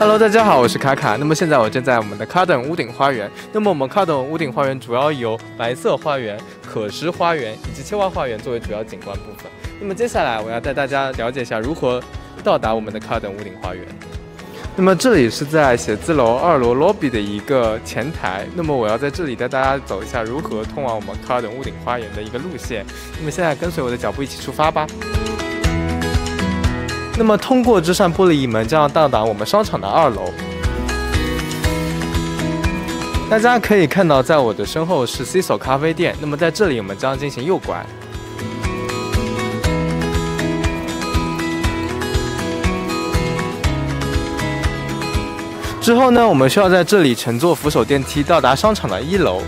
Hello， 大家好，我是卡卡。那么现在我正在我们的卡登屋顶花园。那么我们卡登屋顶花园主要由白色花园、可视花园以及青蛙花园作为主要景观部分。那么接下来我要带大家了解一下如何到达我们的卡登屋顶花园。那么这里是在写字楼2楼 lobby 的一个前台。那么我要在这里带大家走一下如何通往我们卡登屋顶花园的一个路线。那么现在跟随我的脚步一起出发吧。那么通过这扇玻璃门将要到达我们商场的2楼。大家可以看到，在我的身后是 Ciso 咖啡店。那么在这里我们将进行右拐。之后呢，我们需要在这里乘坐扶手电梯到达商场的1楼。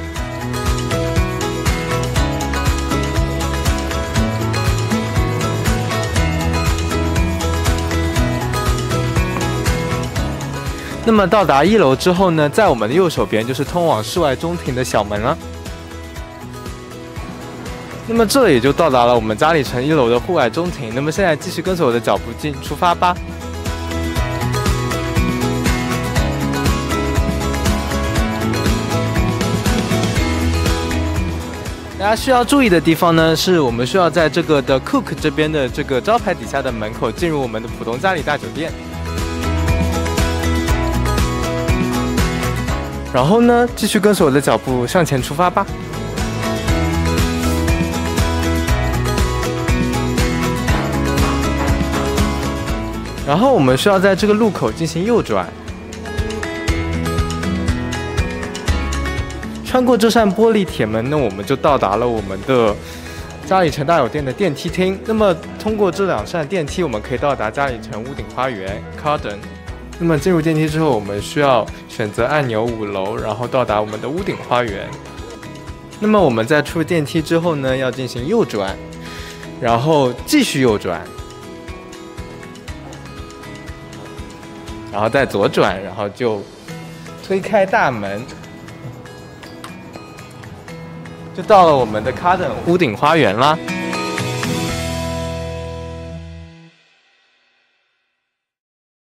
那么到达1楼之后呢，在我们的右手边就是通往室外中庭的小门了。那么这里就到达了我们嘉里城1楼的户外中庭。那么现在继续跟随我的脚步出发吧。大家需要注意的地方呢，是我们需要在这个的 Cook 这边的这个招牌底下的门口进入我们的浦东嘉里大酒店。然后呢，继续跟随我的脚步向前出发吧。然后我们需要在这个路口进行右转，穿过这扇玻璃铁门呢，我们就到达了我们的嘉里城大酒店的电梯厅。那么通过这2扇电梯，我们可以到达嘉里城屋顶花园 Garden。那么进入电梯之后，我们需要选择按钮5楼，然后到达我们的屋顶花园。那么我们在出电梯之后呢，要进行右转，然后继续右转，然后再左转，然后就推开大门，就到了我们的卡登屋顶花园啦。